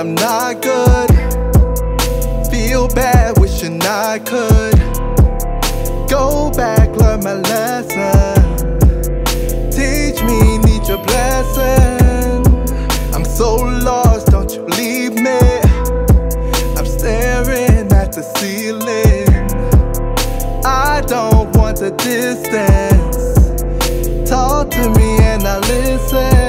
I'm not good. Feel bad, wishing I could go back, learn my lesson. Teach me, need your blessing. I'm so lost, don't you leave me. I'm staring at the ceiling. I don't want the distance. Talk to me and I listen.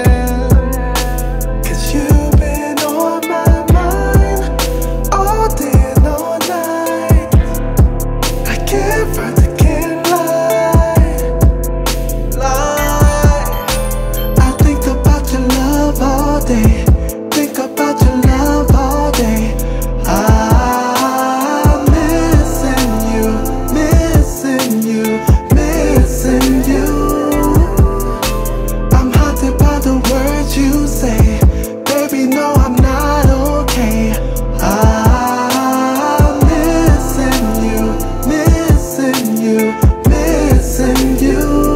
Think about your love all day. I'm missing you, missing you, missing you. I'm haunted by the words you say. Baby, no, I'm not okay. I'm missing you, missing you, missing you.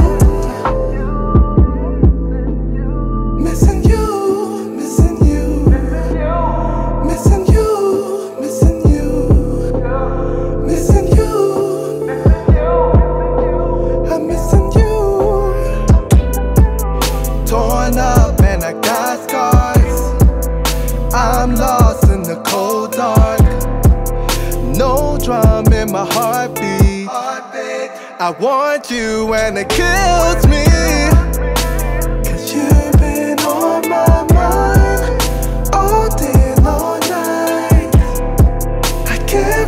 Torn up and I got scars. I'm lost in the cold dark. No drum in my heartbeat. I want you and it kills me. 'Cause you've been on my mind all day and all night. I can't